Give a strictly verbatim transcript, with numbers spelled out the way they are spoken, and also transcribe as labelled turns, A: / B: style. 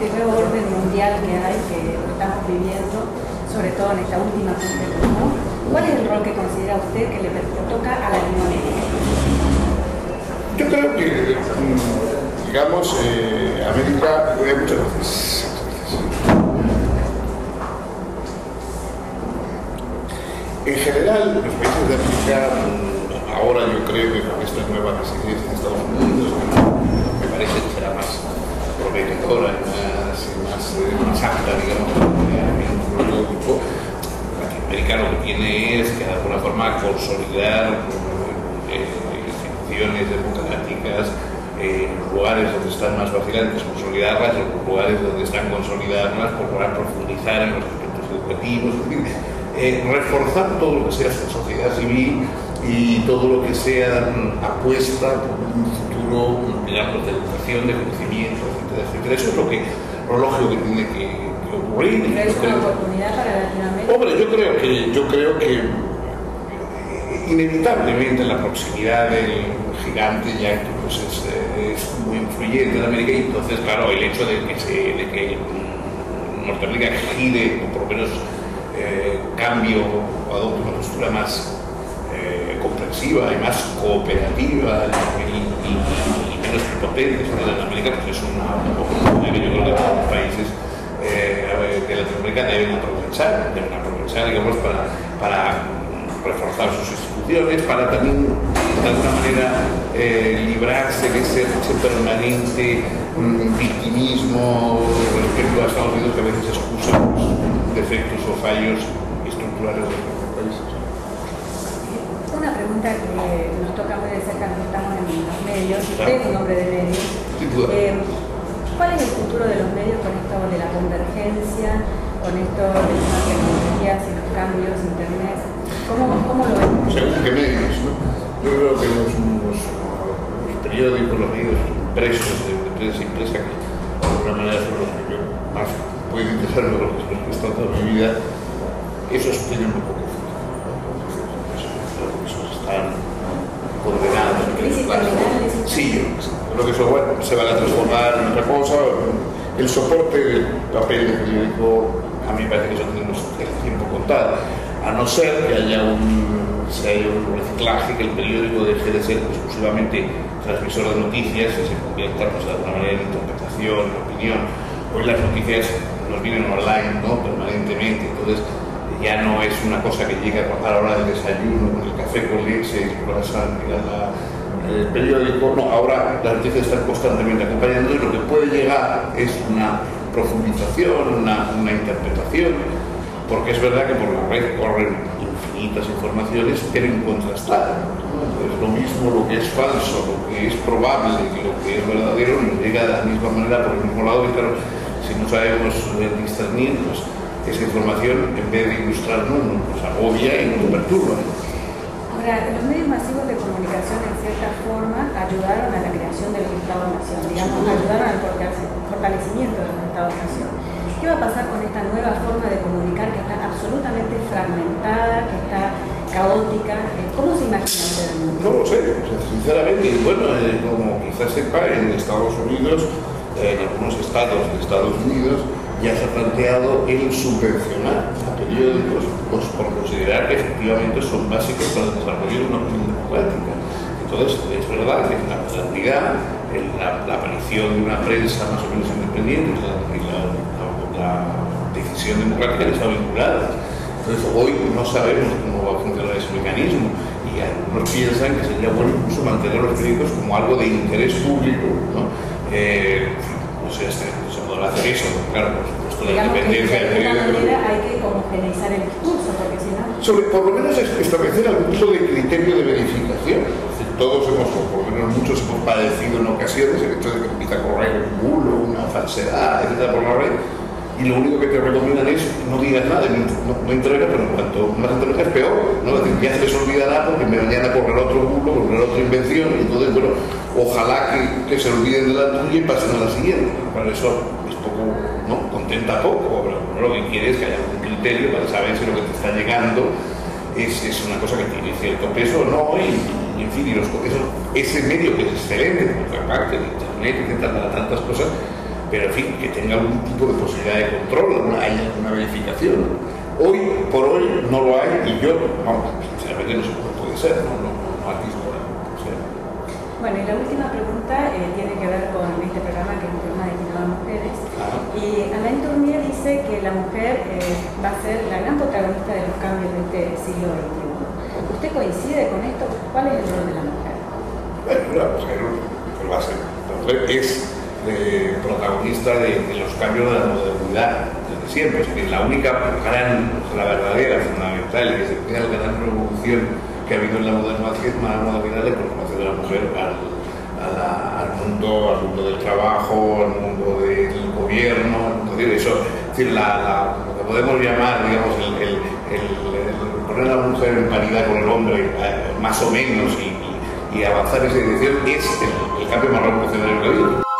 A: este nuevo orden mundial que hay, que lo estamos viviendo, sobre todo en esta última cumbre, ¿no? ¿Cuál es el rol que considera usted que le toca a Latinoamérica?
B: Yo creo que, digamos, eh, América, eh, muchas veces, en general, los países de África, ahora yo creo que con esta nueva presidencia de Estados Unidos, me parece que será más prometedora y más, más, eh, más apta, digamos, a un grupo latinoamericano que tiene es que de alguna forma consolidar eh, instituciones democráticas en eh, lugares donde están más vacilantes, consolidarlas, en los lugares donde están consolidadas, procurar profundizar en los aspectos educativos, eh, reforzar todo lo que sea sociedad civil y todo lo que sea apuesta por un futuro, digamos, de educación, de conocimiento, etcétera, etcétera. Eso es lo, que, lo lógico que tiene que, que ocurrir.
A: ¿Pero es una oportunidad para Latinoamérica?
B: Hombre, yo creo que, yo creo que inevitablemente la proximidad del gigante ya pues, es, es muy influyente en América, y entonces, claro, el hecho de que, se, de que Norteamérica gire, o por lo menos eh, cambio o adopte una postura más eh, comprensiva y más cooperativa y, y, y menos prepotente sobre Latinoamérica, pues es una oportunidad que yo creo que todos los países eh, de Latinoamérica deben aprovechar, deben aprovechar, digamos, para, para reforzar sus instituciones, para también de alguna manera eh, librarse de ese, ese permanente mm, victimismo respecto a Estados Unidos, que a veces excusa los defectos o fallos estructurales de los países.
A: Una pregunta que nos toca muy de cerca, que estamos en los medios, y usted es un hombre de medios. Eh, ¿Cuál es el futuro de los medios con esto de la convergencia, con esto de las tecnologías y los cambios, internet? ¿Cómo, cómo lo ven?
B: Según qué medios, ¿no? Yo creo que los, los, los periódicos, los medios impresos, de, de prensa impresa, que de alguna manera son los que yo más puedo interesarme, los que he estado toda mi vida, esos tienen muy poco futuro. Esos están condenados.
A: ¿Crisis terminal?
B: Sí, yo creo que eso bueno, se van a transformar en otra cosa. El soporte del papel de periódico, a mí me parece que eso tenemos el tiempo contado. A no ser que haya un, si haya un reciclaje, que el periódico deje de ser exclusivamente transmisor de noticias y se convierta, pues, de alguna manera en interpretación, en opinión. Hoy las noticias nos vienen online, ¿no?, permanentemente, entonces ya no es una cosa que llega a la hora del desayuno, con el café con leche, el croissant, el periódico. No, ahora las noticias están constantemente acompañando, y lo que puede llegar es una profundización, una, una interpretación, porque es verdad que por la red corren infinitas informaciones que deben contrastar. Es lo mismo lo que es falso, lo que es probable, que lo que es verdadero, nos llega de la misma manera por el mismo lado, y claro, si no sabemos discernir, pues esa información, en vez de ilustrarnos, nos agobia y nos perturba.
A: Ahora, los medios masivos de comunicación, en cierta forma, ayudaron a la creación de los Estados-Nación, digamos, ayudaron al fortalecimiento de los Estados-Nación. ¿Qué va a pasar con esta nueva forma de comunicar que está absolutamente fragmentada, que está caótica? ¿Cómo se imagina usted el mundo?
B: No lo sé, sinceramente. Bueno, eh, como quizás sepa, en Estados Unidos, eh, en algunos estados de Estados Unidos, ya se ha planteado el subvencionar a periódicos, pues, por considerar que efectivamente son básicos para el desarrollo de una opinión democrática. Entonces, es verdad que la modernidad, la, la aparición de una prensa más o menos independiente y la, la, la decisión democrática está vinculada. Entonces, hoy no sabemos cómo va a funcionar ese mecanismo, y algunos piensan que sería bueno incluso mantener los periódicos como algo de interés público, ¿no? Eh, no sé, se, se podrá hacer eso, claro, por supuesto, la independencia del periódico.
A: De alguna manera hay que homogeneizar el discurso, porque si no...
B: Sobre, por lo menos, establecer algún tipo de criterio de verificación. Todos hemos, o por lo menos muchos, hemos padecido en ocasiones el hecho de que empieza a correr un bulo, una falsedad, etcétera, por la red, y lo único que te recomiendan es no digas nada, no, no intervengas, pero cuanto más intervengas es peor, ¿no? Ya se les olvidará porque mañana correrá otro bulo, correrá otra invención, y entonces, bueno, ojalá que, que se olviden de la tuya y pasen a la siguiente. Para eso es poco, ¿no?, contenta poco, pero lo que quiere es que haya un criterio para saber si lo que te está llegando es, es una cosa que tiene cierto peso o no, y, y en fin, y los, eso, ese medio que es excelente, por otra parte, de internet, etcétera, para tantas cosas, pero en fin, que tenga algún tipo de posibilidad de control, haya una verificación. Hoy por hoy no lo hay y yo, vamos, sinceramente no sé cómo puede ser, no, no, no aquí no sé.
A: Bueno, y la última pregunta eh, tiene que ver con este programa, que es un programa destinado a mujeres. Ah. Y Alain Tournier dice que la mujer eh, va a ser la gran protagonista de los cambios de este siglo veintiuno. ¿Usted coincide con esto? ¿Cuál es el rol de la mujer?
B: Bueno, la mujer pues va a ser, la mujer es eh, protagonista de, de los cambios de la modernidad desde siempre. O sea, que la única gran, la verdadera, fundamental, y que se la gran revolución que ha habido en la modernidad, modernidad de incorporación de la mujer al, a la, al, mundo, al mundo del trabajo, al mundo del gobierno, al mundo de eso. Es decir, la, la, lo que podemos llamar, digamos, el, el, el, el poner a la mujer en paridad con el hombre, más o menos, y, y, y avanzar en esa dirección, es el, el cambio más revolucionario que ha habido.